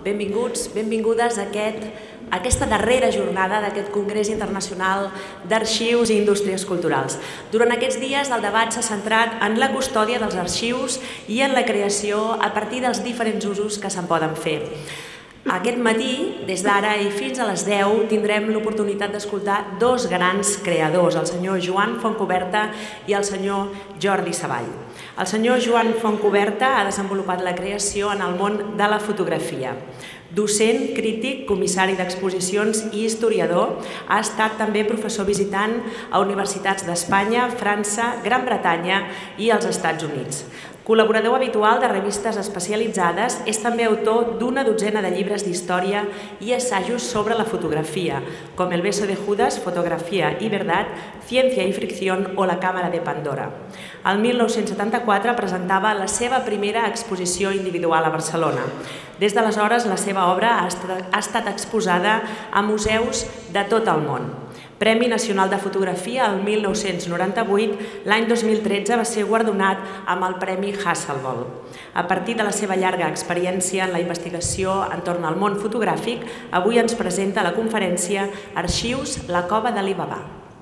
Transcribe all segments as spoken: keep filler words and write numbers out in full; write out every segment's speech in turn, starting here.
benvinguts, benvingudes a aquest, a aquesta darrera jornada d'aquest Congrés Internacional d'Arxius i Indústries Culturals. Durant aquests dies el debat s'ha centrat en la custòdia dels arxius i en la creació a partir dels diferents usos que se'n poden fer. Aquest matí, des d'ara i fins a les deu, tindrem l'oportunitat d'escoltar dos grans creadors, el senyor Joan Fontcuberta i el senyor Jordi Savall. El senyor Joan Fontcuberta ha desenvolupat la creació en el món de la fotografia. Docent, crític, comissari d'exposicions i historiador, ha estat també professor visitant a universitats d'Espanya, França, Gran Bretanya i els Estats Units. Col·laborador habitual de revistes especialitzades, és també autor d'una dotzena de llibres d'història i assajos sobre la fotografia, com El beso de Judas, Fotografia y verdad, Ciencia y ficción o La càmera de Pandora. El mil nou-cents setanta-quatre presentava la seva primera exposició individual a Barcelona. Des d'aleshores, la seva obra ha estat exposada a museus de tot el món. Premi Nacional de Fotografia el mil nou-cents noranta-vuit, l'any dos mil tretze va ser guardonat amb el Premi Hasselblad. A partir de la seva llarga experiència en la investigació entorn al món fotogràfic, avui ens presenta la conferència Arxius, la cova d'Ali Baba.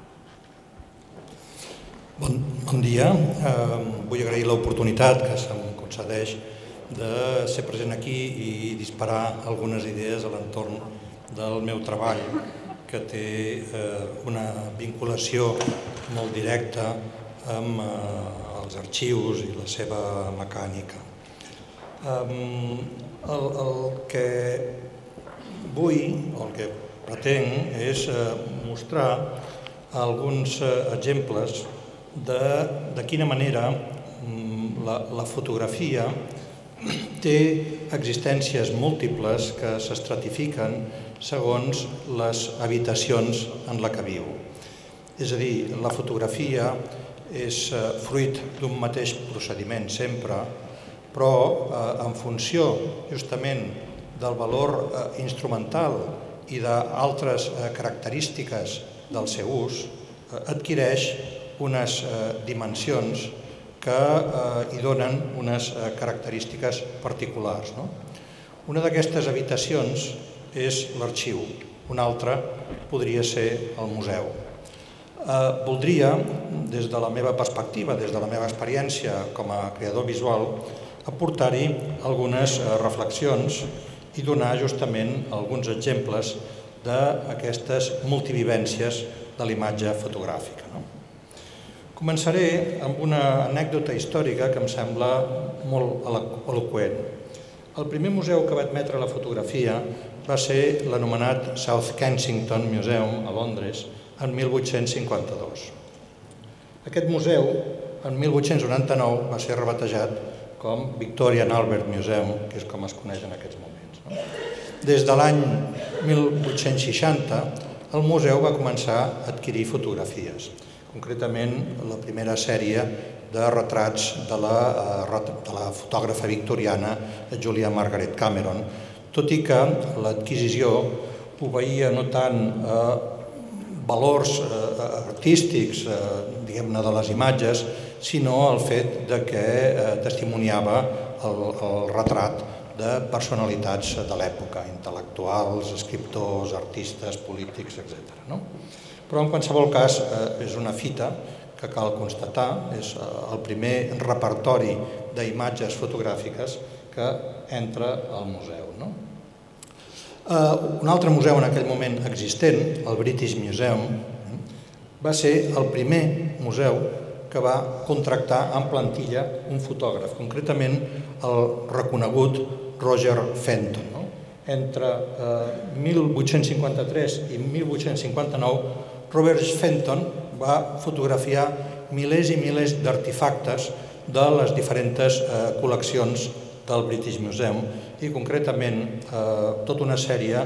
Bon dia. Vull agrair l'oportunitat que se'm concedeix de ser present aquí i disparar algunes idees a l'entorn del meu treball, que té una vinculació molt directa amb els arxius i la seva mecànica. El que vull, o el que pretenc, és mostrar alguns exemples de quina manera la fotografia té existències múltiples que s'estratifiquen segons les habitacions en la que viu. És a dir, la fotografia és fruit d'un mateix procediment sempre, però en funció justament del valor instrumental i d'altres característiques del seu ús, adquireix unes dimensions que hi donen unes característiques particulars. Una d'aquestes habitacions és l'arxiu, una altra podria ser el museu. Voldria, des de la meva perspectiva, des de la meva experiència com a creador visual, aportar-hi algunes reflexions i donar justament alguns exemples d'aquestes multivivències de la imatge fotogràfica. Començaré amb una anècdota històrica que em sembla molt eloqüent. El primer museu que va admetre la fotografia va ser l'anomenat South Kensington Museum a Londres en mil vuit-cents cinquanta-dos. Aquest museu, en mil vuit-cents noranta-nou, va ser rebatejat com Victoria and Albert Museum, que és com es coneix en aquests moments. Des de l'any mil vuit-cents seixanta, el museu va començar a adquirir fotografies, concretament la primera sèrie de retrats de la fotògrafa victoriana Julia Margaret Cameron, tot i que l'adquisició obeïa no tant a valors artístics, diguem-ne, de les imatges, sinó al fet que testimoniava el retrat de personalitats de l'època, intel·lectuals, escriptors, artistes, polítics, etcètera. Però en qualsevol cas és una fita que cal constatar, és el primer repertori d'imatges fotogràfiques que entra al museu. Un altre museu en aquell moment existent, el British Museum, va ser el primer museu que va contractar en plantilla un fotògraf, concretament el reconegut Roger Fenton. Entre mil vuit-cents cinquanta-tres i mil vuit-cents cinquanta-nou, Robert Fenton va fotografiar milers i milers d'artefactes de les diferents col·leccions del British Museum i concretament tota una sèrie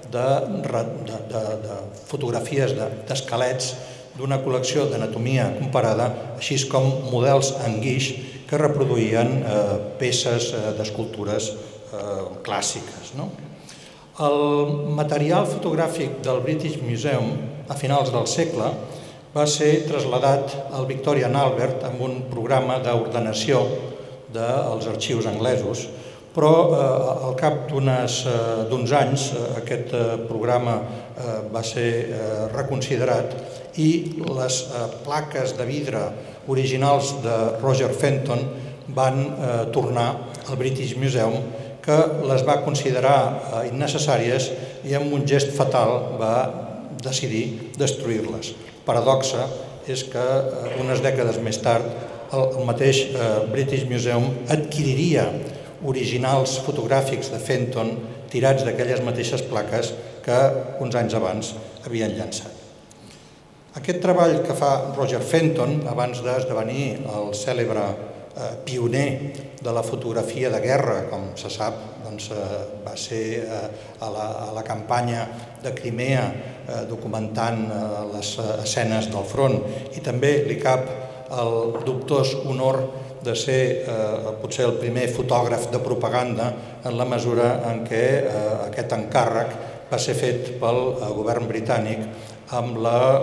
de fotografies d'esquelets d'una col·lecció d'anatomia comparada, així com models en guix que reproduïen peces d'escultures clàssiques. El material fotogràfic del British Museum a finals del segle va ser traslladat al Victoria and Albert amb un programa d'ordenació dels arxius anglesos, però al cap d'uns anys aquest programa va ser reconsiderat i les plaques de vidre originals de Roger Fenton van tornar al British Museum, que les va considerar innecessàries i amb un gest fatal va decidir destruir-les. Paradoxa és que unes dècades més tard el mateix British Museum adquiriria originals fotogràfics de Fenton tirats d'aquelles mateixes plaques que uns anys abans havien llançat. Aquest treball que fa Roger Fenton, abans d'esdevenir el cèlebre pioner de la fotografia de guerra, com se sap, va ser a la campanya de Crimea documentant les escenes del front, i també li cap el dubtós honor de ser potser el primer fotògraf de propaganda en la mesura en què aquest encàrrec va ser fet pel govern britànic amb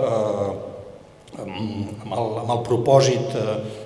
el propòsit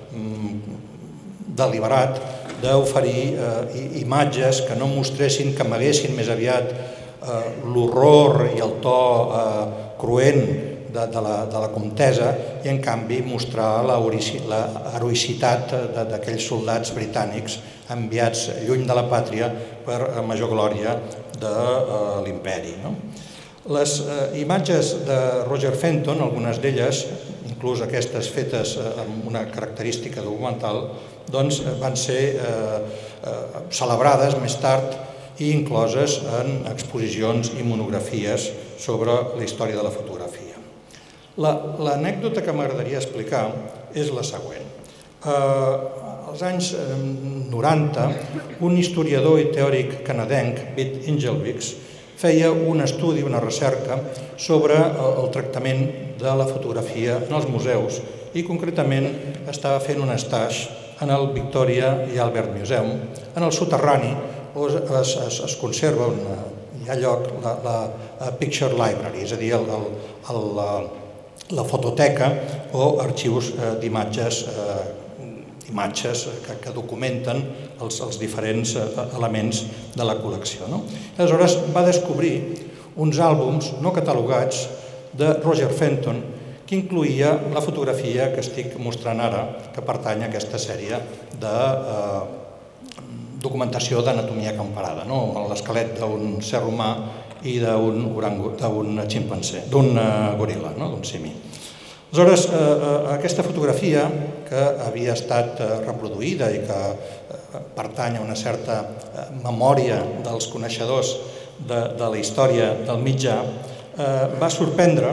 deliberat d'oferir imatges que no mostressin, que amaguessin més aviat l'horror i el to cruent de la contesa i en canvi mostrar l'heroïcitat d'aquells soldats britànics enviats lluny de la pàtria per major glòria de l'imperi. Les imatges de Roger Fenton, algunes d'elles, inclús aquestes fetes amb una característica documental, doncs van ser celebrades més tard i incloses en exposicions i monografies sobre la història de la fotografia. L'anècdota que m'agradaria explicar és la següent. Als anys noranta, un historiador i teòric canadenc, Piet Ingelvix, feia un estudi, una recerca sobre el tractament de la fotografia en els museus i concretament estava fent un stage en el Victoria i Albert Museum, en el soterrani on es conserva, hi ha lloc, la Picture Library, és a dir, la fototeca o arxius d'imatges imatges que documenten els diferents elements de la col·lecció. Aleshores va descobrir uns àlbums no catalogats de Roger Fenton que incloïa la fotografia que estic mostrant ara, que pertany a aquesta sèrie de documentació d'anatomia comparada, l'esquelet d'un ser humà i d'un ximpanzé, d'un goril·la, d'un simi. Aleshores, aquesta fotografia, que havia estat reproduïda i que pertany a una certa memòria dels coneixedors de la història del mitjà, va sorprendre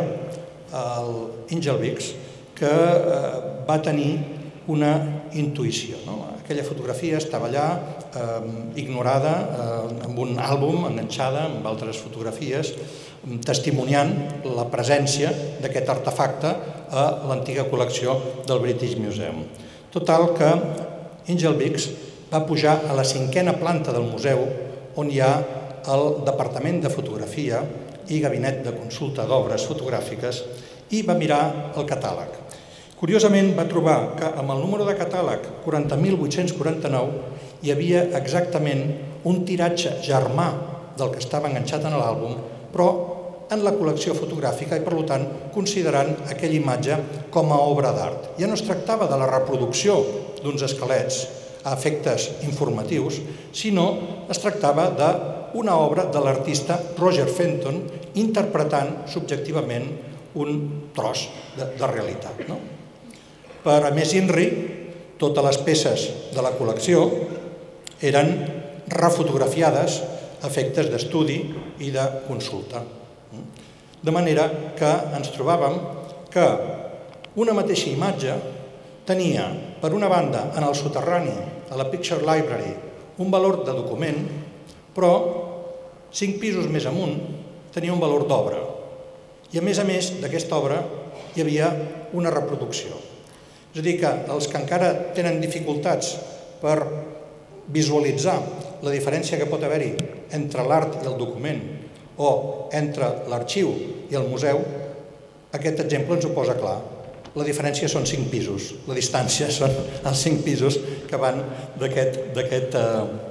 l'Ingelvix, que va tenir una intuïció. Aquella fotografia estava allà, ignorada, amb un àlbum enganxada amb altres fotografies, testimoniant la presència d'aquest artefacte a l'antiga col·lecció del British Museum. Total que Ingelvix va pujar a la cinquena planta del museu, on hi ha el Departament de Fotografia i Gabinet de Consulta d'Obres Fotogràfiques, i va mirar el catàleg. Curiosament va trobar que amb el número de catàleg quaranta mil vuit-cents quaranta-nou hi havia exactament un tiratge germà del que estava enganxat en l'àlbum, però en la col·lecció fotogràfica i, per tant, considerant aquella imatge com a obra d'art. Ja no es tractava de la reproducció d'uns esquelets a efectes informatius, sinó es tractava d'una obra de l'artista Roger Fenton interpretant subjectivament un tros de realitat. Per a més inri, totes les peces de la col·lecció eren refotografiades a efectes d'estudi i de consulta. De manera que ens trobàvem que una mateixa imatge tenia, per una banda, en el soterrani, a la Picture Library, un valor de document, però cinc pisos més amunt tenia un valor d'obra. I a més a més d'aquesta obra hi havia una reproducció. És a dir, que els que encara tenen dificultats per visualitzar la diferència que pot haver-hi entre l'art i el document o entre l'arxiu i el museu, aquest exemple ens ho posa clar. La diferència són cinc pisos, la distància són els cinc pisos que van d'aquest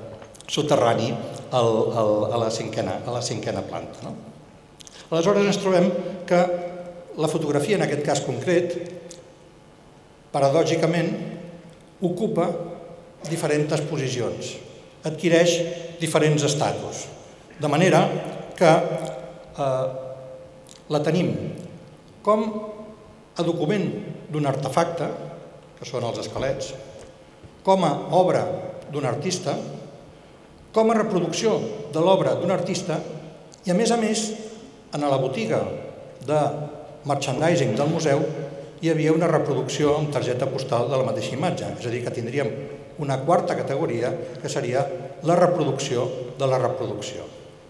soterrani a la cinquena planta. Aleshores ens trobem que la fotografia, en aquest cas concret, paradògicament, ocupa diferents posicions, adquireix diferents estatus, de manera que la tenim com a document d'un artefacte, que són els esquelets, com a obra d'un artista, com a reproducció de l'obra d'un artista i, a més a més, en la botiga de merchandising del museu hi havia una reproducció amb targeta postal de la mateixa imatge, és a dir, que tindríem una quarta categoria que seria la reproducció de la reproducció.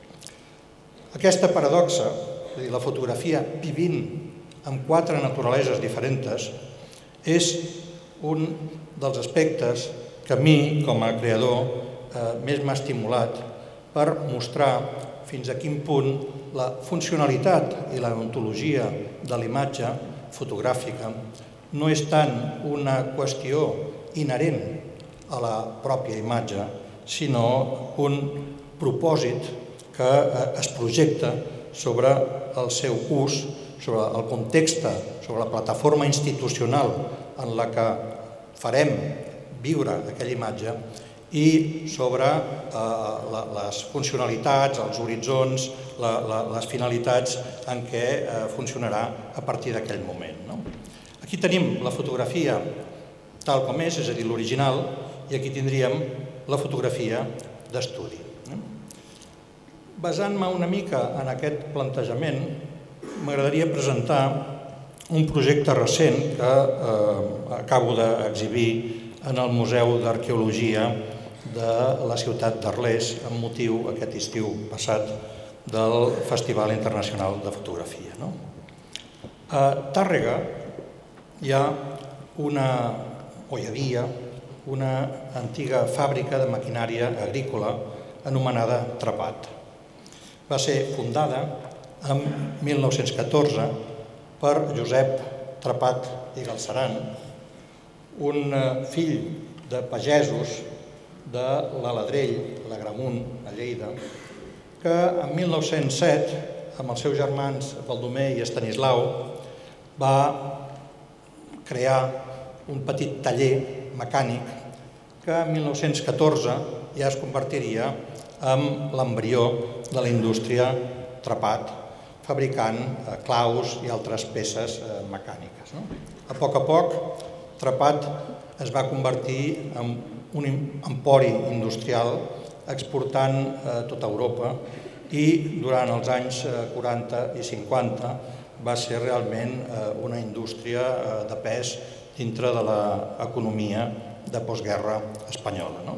Aquesta paradoxa, és a dir, la fotografia vivint amb quatre naturaleses diferents, és un dels aspectes que a mi, com a creador, més m'ha estimulat per mostrar fins a quin punt la funcionalitat i la ontologia de la imatge fotogràfica no és tant una qüestió inherent a la pròpia imatge, sinó un propòsit que es projecta sobre el seu ús, sobre el context, sobre la plataforma institucional en la que farem viure aquella imatge i sobre les funcionalitats, els horitzons, les finalitats en què funcionarà a partir d'aquell moment. Aquí tenim la fotografia tal com és, és a dir, l'original, i aquí tindríem la fotografia d'estudi. Basant-me una mica en aquest plantejament, m'agradaria presentar un projecte recent que acabo d'exhibir en el Museu d'Arqueologia de la ciutat d'Arles amb motiu aquest estiu passat del Festival Internacional de Fotografia. A Tàrrega hi ha una, o hi havia, una antiga fàbrica de maquinària agrícola anomenada Trepat. Va ser fundada en mil nou-cents catorze per Josep Trepat i Galceran, un fill de pagesos de l'Aladrell, l'Agramunt, a Lleida, que en mil nou-cents set, amb els seus germans Baldomer i Estanislau, va crear un petit taller mecànic que en mil nou-cents catorze ja es convertiria en l'embrió de la indústria Trepat, fabricant claus i altres peces mecàniques. A poc a poc, Trepat es va convertir en un empori industrial exportant a tota Europa i durant els anys quaranta i cinquanta va ser realment una indústria de pes dintre de l'economia de postguerra espanyola.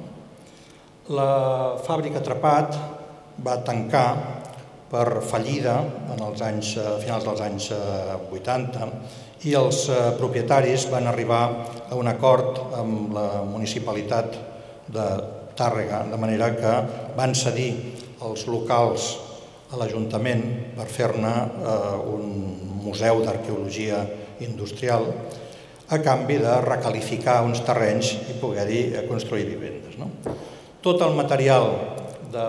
La fàbrica Trepat va tancar per fallida a finals dels anys vuitanta i els propietaris van arribar a un acord amb la municipalitat de Tàrrega, de manera que van cedir els locals a l'Ajuntament per fer-ne un museu d'arqueologia industrial a canvi de recalificar uns terrenys i poder-hi construir vivendes. Tot el material de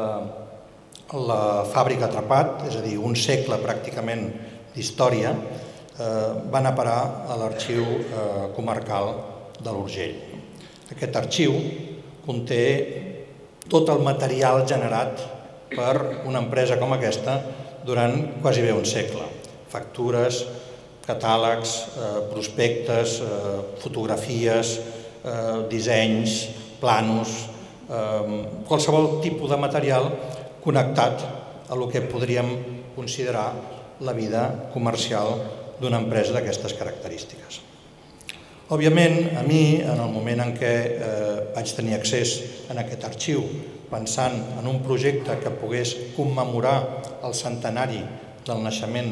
la fàbrica Trepat, és a dir, un segle pràcticament d'història, van a parar a l'arxiu comarcal de l'Urgell. Aquest arxiu conté tot el material generat per una empresa com aquesta durant quasi bé un segle. Factures, catàlegs, prospectes, fotografies, dissenys, planos, qualsevol tipus de material connectat a el que podríem considerar la vida comercial d'una empresa d'aquestes característiques. Òbviament, a mi, en el moment en què vaig tenir accés a aquest arxiu, pensant en un projecte que pogués commemorar el centenari del naixement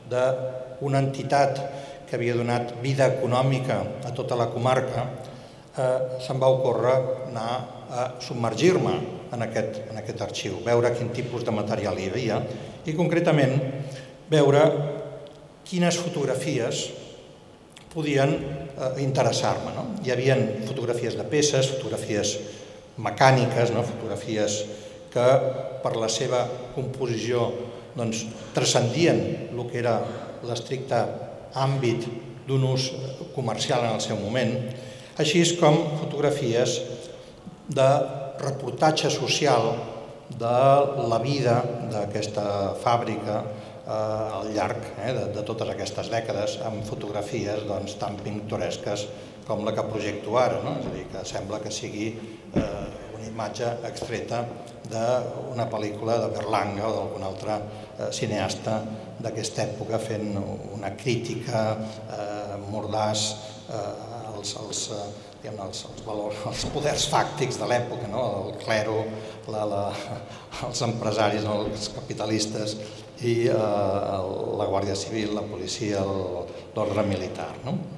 d'una entitat que havia donat vida econòmica a tota la comarca, se'm va ocórrer anar a submergir-me en aquest arxiu, veure quin tipus de material hi havia i, concretament, veure quines fotografies podien interessar-me. Hi havia fotografies de peces, fotografies mecàniques, fotografies que per la seva composició transcendien el que era l'estricte àmbit d'un ús comercial en el seu moment, així com fotografies de reportatge social de la vida d'aquesta fàbrica al llarg de totes aquestes dècades, amb fotografies tan pintoresques com la que projecto ara, és a dir, que sembla que sigui una imatge extreta d'una pel·lícula de Berlanga o d'algun altre cineasta d'aquesta època fent una crítica mordaç als els poders fàctics de l'època, el clero, els empresaris, els capitalistes i la Guàrdia Civil, la policia, l'ordre militar.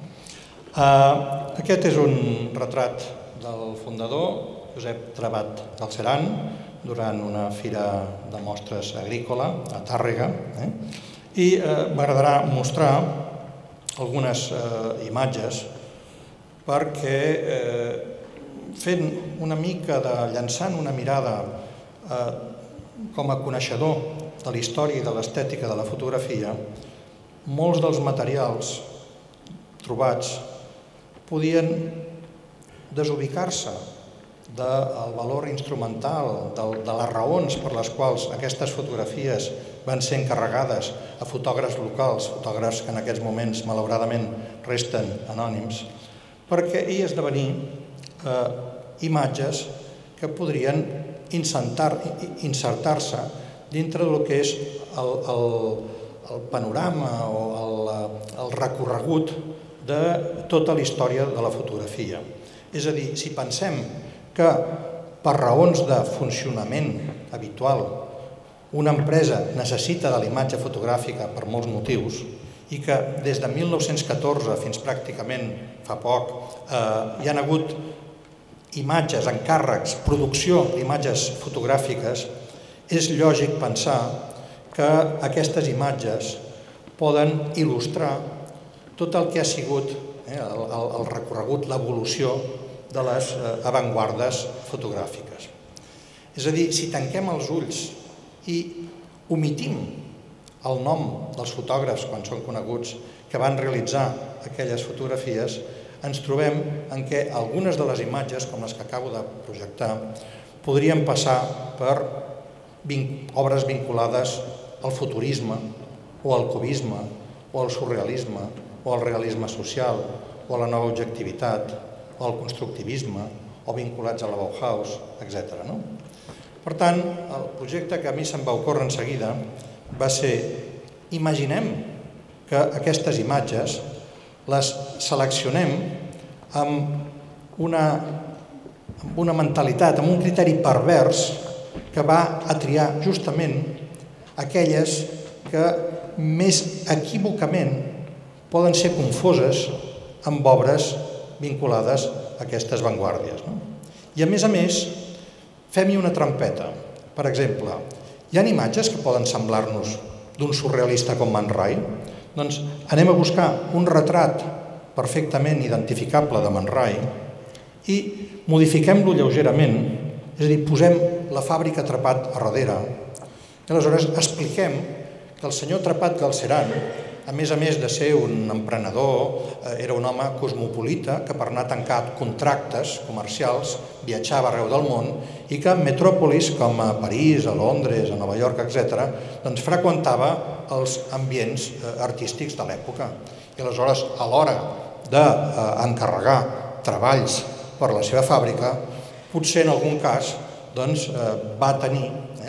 Aquest és un retrat del fundador, Josep Trabat Galceran, durant una fira de mostres agrícola a Tàrrega, i m'agradarà mostrar algunes imatges perquè fent una mica de llançant una mirada com a coneixedor de la història i de l'estètica de la fotografia, molts dels materials trobats podien desubicar-se del valor instrumental, de les raons per les quals aquestes fotografies van ser encarregades a fotògrafs locals, fotògrafs que en aquests moments malauradament resten anònims, perquè hi esdevenir imatges que podrien insertar-se dintre del que és el panorama o el recorregut de tota la història de la fotografia. És a dir, si pensem que per raons de funcionament habitual una empresa necessita de la imatge fotogràfica per molts motius i que des de mil nou-cents catorze fins pràcticament fa poc hi ha hagut imatges, encàrrecs, producció d'imatges fotogràfiques, és lògic pensar que aquestes imatges poden il·lustrar tot el que ha sigut el recorregut, l'evolució de les avantguardes fotogràfiques. És a dir, si tanquem els ulls i omitim el nom dels fotògrafs quan són coneguts que van realitzar aquelles fotografies, ens trobem en què algunes de les imatges, com les que acabo de projectar, podrien passar per obres vinculades al futurisme o al cubisme o al surrealisme o al realisme social o a la nova objectivitat o al constructivisme o vinculats a la Bauhaus, etcètera. Per tant, el projecte que a mi se'm va ocórrer en seguida va ser, imaginem que aquestes imatges les seleccionem amb una mentalitat, amb un criteri pervers que va a triar justament aquelles que més equívocament poden ser confoses amb obres vinculades a aquestes avantguàrdies. I a més a més, fem-hi una trampeta. Per exemple, hi ha imatges que poden semblar-nos d'un surrealista com Man Ray? Doncs anem a buscar un retrat perfectament identificable de Man Ray i modifiquem-lo lleugerament, és a dir, posem la fàbrica Trapat a darrere i aleshores expliquem que el senyor Trapat Galceran, a més a més de ser un emprenedor, era un home cosmopolita que per anar a tancar contractes comercials viatjava arreu del món i que en metròpolis com a París, a Londres, a Nova York, etcètera, doncs freqüentava els ambients artístics de l'època. I aleshores, a l'hora d'encarregar treballs per a la seva fàbrica, potser en algun cas va tenir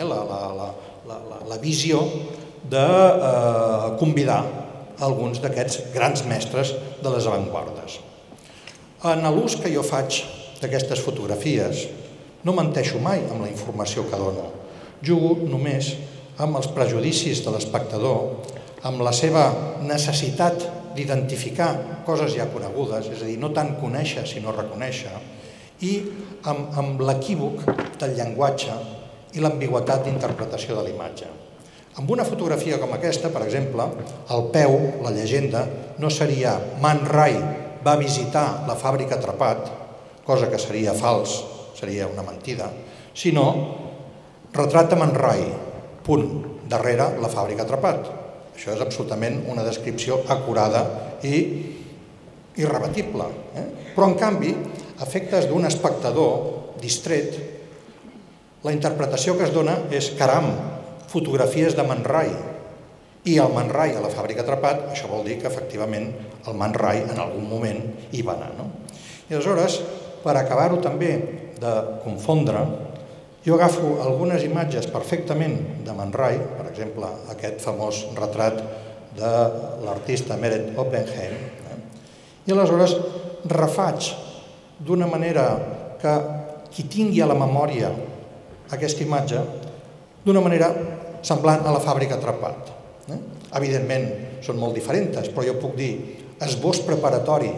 la visió de convidar alguns d'aquests grans mestres de les avantguardes. En l'ús que jo faig d'aquestes fotografies, no menteixo mai amb la informació que dono. Jugo només amb els prejudicis de l'espectador, amb la seva necessitat d'identificar coses ja conegudes, és a dir, no tant conèixer sinó reconèixer, i amb l'equívoc del llenguatge i l'ambigüitat d'interpretació de la imatge. Amb una fotografia com aquesta, per exemple, al peu, la llegenda, no seria Man Ray va visitar la fàbrica Trapat, cosa que seria fals seria una mentida, sinó retrat de Man Ray, punt, darrere la fàbrica Atrapat. Això és absolutament una descripció acurada i irrebatible. Però, en canvi, a efectes d'un espectador distret, la interpretació que es dona és, caram, fotografies de Man Ray. I el Man Ray a la fàbrica Atrapat, això vol dir que efectivament el Man Ray en algun moment hi va anar. I aleshores, per acabar-ho també de confondre, jo agafo algunes imatges perfectament de Man Ray, per exemple, aquest famós retrat de l'artista Meret Oppenheim, i aleshores refaig d'una manera que qui tingui a la memòria aquesta imatge, d'una manera semblant a la fàbrica Atrapat. Evidentment, són molt diferents, però jo puc dir esbós preparatori.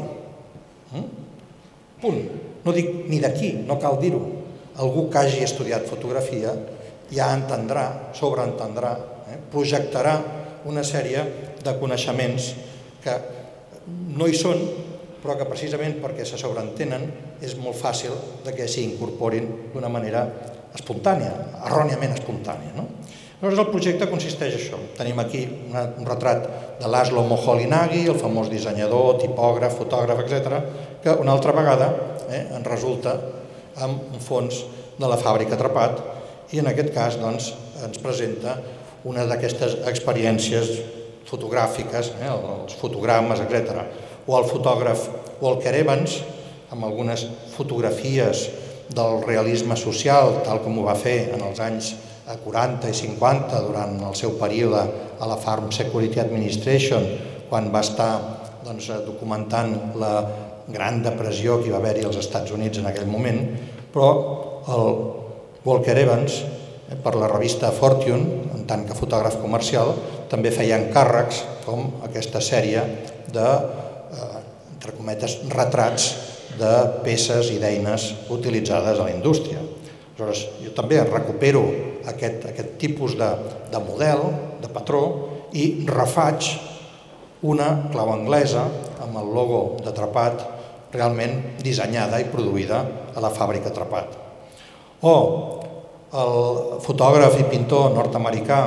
Punt. No dic ni d'aquí, no cal dir-ho. Algú que hagi estudiat fotografia ja entendrà, sobreentendrà, projectarà una sèrie de coneixements que no hi són, però que precisament perquè se sobreentenen és molt fàcil que s'hi incorporin d'una manera espontània, erròniament espontània. Aleshores, el projecte consisteix en això. Tenim aquí un retrat de Laszlo Moholy-Nagy, el famós dissenyador, tipògraf, fotògraf, etcètera, que una altra vegada ens resulta amb un fons de la fàbrica Atrapat i en aquest cas ens presenta una d'aquestes experiències fotogràfiques, els fotogrames, etcètera. O el fotògraf Walker Evans, amb algunes fotografies del realisme social, tal com ho va fer en els anys quaranta i cinquanta, durant el seu període a la Farm Security Administration, quan va estar documentant la gran depressió que hi va haver-hi als Estats Units en aquell moment, però el Walker Evans, per la revista Fortune, en tant que fotògraf comercial, també feia encàrrecs com aquesta sèrie de, entre cometes, retrats de peces i d'eines utilitzades a la indústria. Aleshores, jo també recupero aquest tipus de model, de patró, i refaig una clau anglesa amb el logo d'Atrapat realment dissenyada i produïda a la fàbrica Atrapat. O el fotògraf i pintor nord-americà,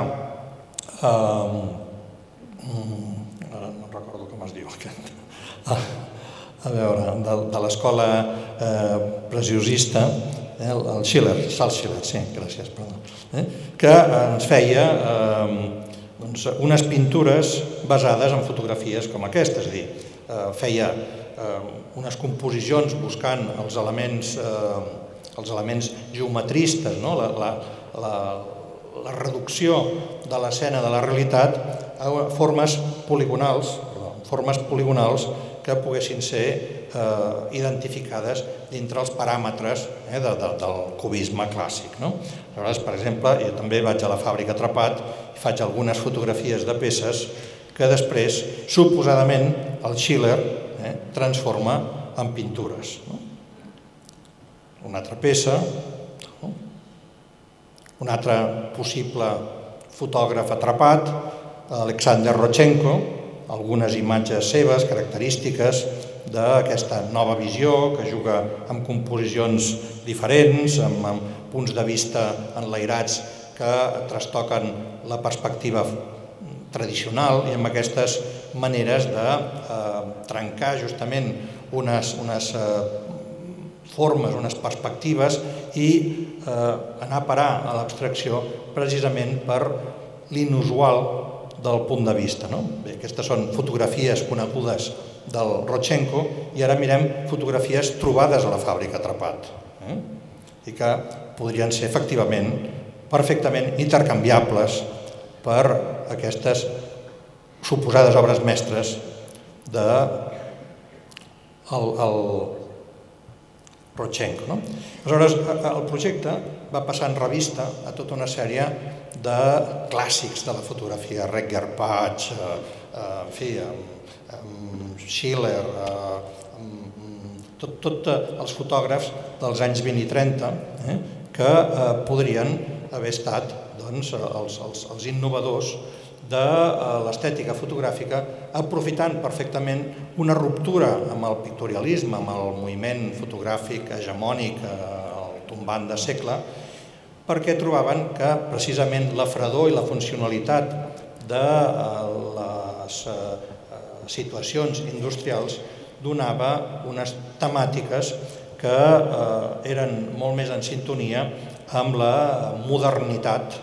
ara no recordo com es diu aquest, a veure, de l'escola preciosista, el Schiller, Charles Schiller, sí, gràcies, perdó, que ens feia unes pintures basades en fotografies com aquestes, és a dir, feia unes composicions buscant els elements els elements geometristes, la reducció de l'escena de la realitat a formes poligonals, formes poligonals que poguessin ser identificades dintre els paràmetres del cubisme clàssic. Aleshores, per exemple, jo també vaig a la fàbrica Atrapat i faig algunes fotografies de peces que després, suposadament, el Schiller transforma en pintures. Una altra peça, un altre possible fotògraf Atrapat, Alexander Rodchenko, algunes imatges seves, característiques d'aquesta nova visió que juga amb composicions diferents, amb punts de vista enlairats que trastoquen la perspectiva tradicional i amb aquestes maneres de trencar justament unes formes, unes perspectives i anar a parar a l'abstracció precisament per l'inusual del punt de vista. Aquestes són fotografies conegudes del Rodchenko i ara mirem fotografies trobades a la fàbrica Atrapat i que podrien ser efectivament perfectament intercanviables per aquestes suposades obres mestres del Rodchenko. Aleshores, el projecte va passar en revista a tota una sèrie de clàssics de la fotografia, Rutger Page, Schiller, tots els fotògrafs dels anys vint i trenta que podrien haver estat els innovadors de l'estètica fotogràfica, aprofitant perfectament una ruptura amb el pictorialisme, amb el moviment fotogràfic hegemònic, el tombant de segle, perquè trobaven que precisament la fredor i la funcionalitat de les situacions industrials donava unes temàtiques que eren molt més en sintonia amb la modernitat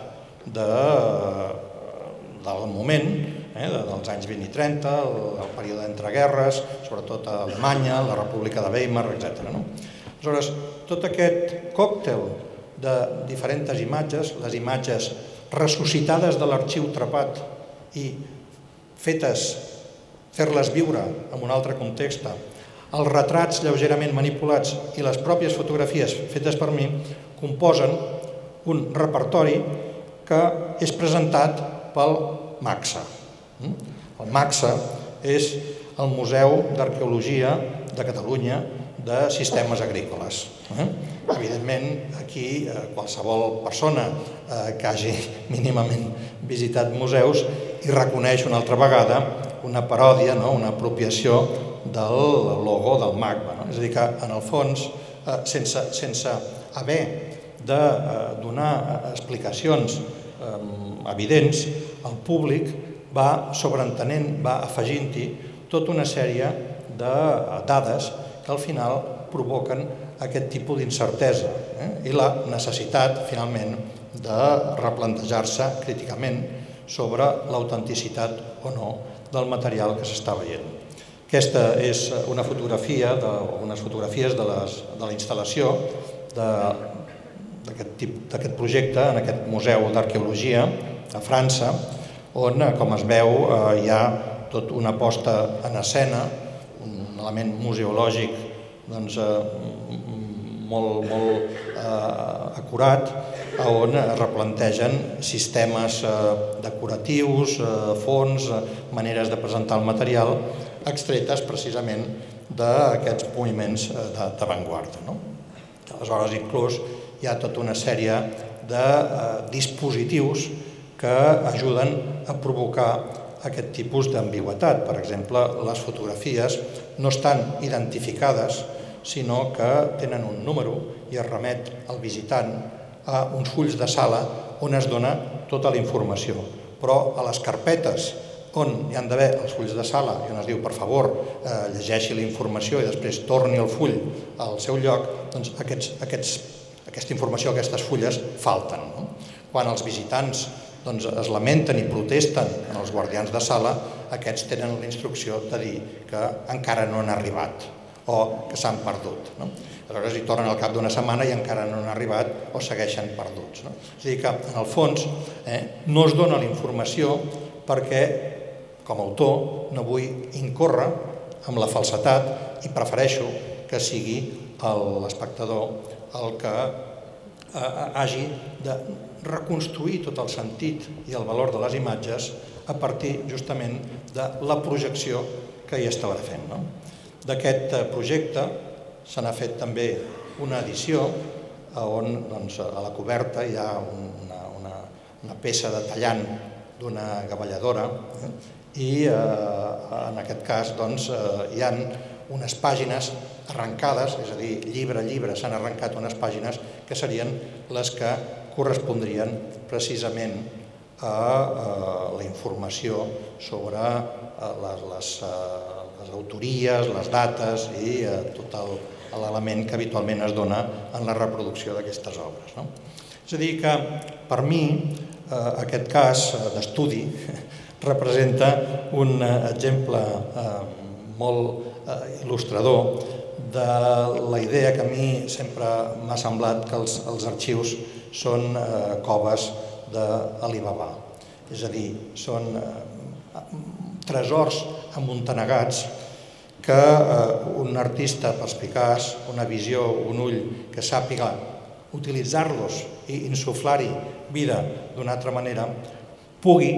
del moment, dels anys vint i trenta, el període d'entreguerres, sobretot a Alemanya, la República de Weimar, etcètera. Aleshores, tot aquest còctel de diferents imatges, les imatges ressuscitades de l'arxiu Trepat i fetes, fer-les viure en un altre context, els retrats lleugerament manipulats i les pròpies fotografies fetes per mi composen un repertori que és presentat pel MACSA. El MACSA és el Museu d'Arqueologia de Catalunya de Sistemes Agrícoles. Evidentment, aquí qualsevol persona que hagi mínimament visitat museus hi reconeix una altra vegada una paròdia, una apropiació del logo del MACBA. És a dir, que en el fons, sense haver de donar explicacions evidents, el públic va sobreentenent, va afegint-hi tota una sèrie de dades que al final provoquen aquest tipus d'incertesa i la necessitat, finalment, de replantejar-se críticament sobre l'autenticitat o no del material que s'està veient. Aquesta és una fotografia, unes fotografies de la instal·lació d'aquest projecte en aquest Museu d'Arqueologia a França, on, com es veu, hi ha tota una posta en escena, un element museològic molt acurat, on es replantegen sistemes decoratius, fons, maneres de presentar el material, extretes precisament d'aquests moviments d'avantguarda. Aleshores, inclús, hi ha tota una sèrie de dispositius que ajuden a provocar aquest tipus d'ambigüitat. Per exemple, les fotografies no estan identificades, sinó que tenen un número i es remet al visitant a uns fulls de sala on es dona tota la informació. Però a les carpetes on hi han d'haver els fulls de sala i on es diu, per favor, llegeixi la informació i després torni el full al seu lloc, doncs aquesta informació, aquestes fulles, falten. Quan els visitants es lamenten i protesten en els guardians de sala, aquests tenen la instrucció de dir que encara no han arribat o que s'han perdut. Aleshores hi tornen al cap d'una setmana i encara no han arribat o segueixen perduts. És a dir que, en el fons, no es dona la informació perquè, com a autor, no vull incórrer amb la falsedat i prefereixo que sigui l'espectador el que hagi de reconstruir tot el sentit i el valor de les imatges a partir justament de la projecció que hi estava fent. D'aquest projecte se n'ha fet també una edició on a la coberta hi ha una peça de tallant d'una gavelladora i en aquest cas hi ha unes pàgines arrencades, és a dir, llibre a llibre s'han arrencat unes pàgines que serien les que correspondrien precisament a la informació sobre les autories, les dates i tot l'element que habitualment es dona en la reproducció d'aquestes obres. És a dir que, per mi, aquest cas d'estudi representa un exemple molt il·lustrador de la idea que a mi sempre m'ha semblat que els arxius són coves d'Alibaba. És a dir, són tresors amuntanegats que un artista perspicaç, una visió, un ull que sàpiga utilitzar-los i insuflar-hi vida d'una altra manera, pugui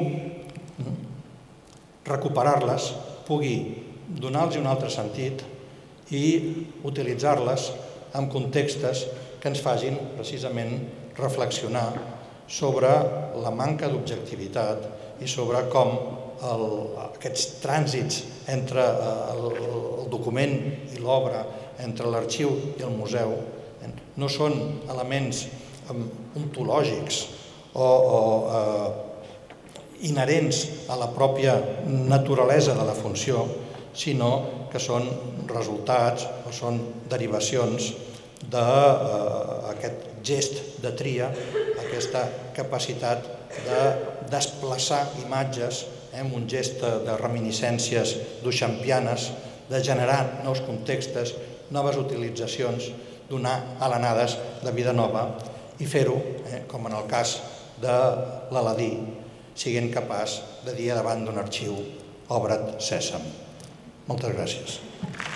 recuperar-les, pugui donar-los un altre sentit i utilitzar-les en contextes que ens facin precisament reflexionar sobre la manca d'objectivitat i sobre com aquests trànsits entre el document i l'obra, entre l'arxiu i el museu, no són elements ontològics o inherents a la pròpia naturalesa de la funció, sinó que són resultats o són derivacions d'aquest gest de tria, aquesta capacitat de desplaçar imatges amb un gest de reminiscències duchampianes, de generar nous contextos, noves utilitzacions, donar alenades de vida nova i fer-ho, com en el cas de l'Aladí, siguent capaç de dir davant d'un arxiu, obre't, sèsam. Moltes gràcies.